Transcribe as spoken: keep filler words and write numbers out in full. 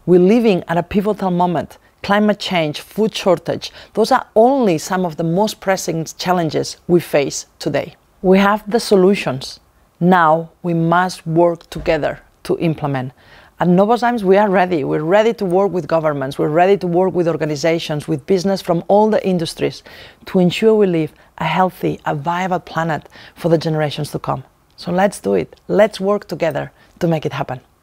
We're living at a pivotal moment. Climate change, food shortage, those are only some of the most pressing challenges we face today. We have the solutions. Now we must work together to implement. At Novozymes, we are ready. We're ready to work with governments. We're ready to work with organizations, with business from all the industries to ensure we live a healthy, a viable planet for the generations to come. So let's do it. Let's work together to make it happen.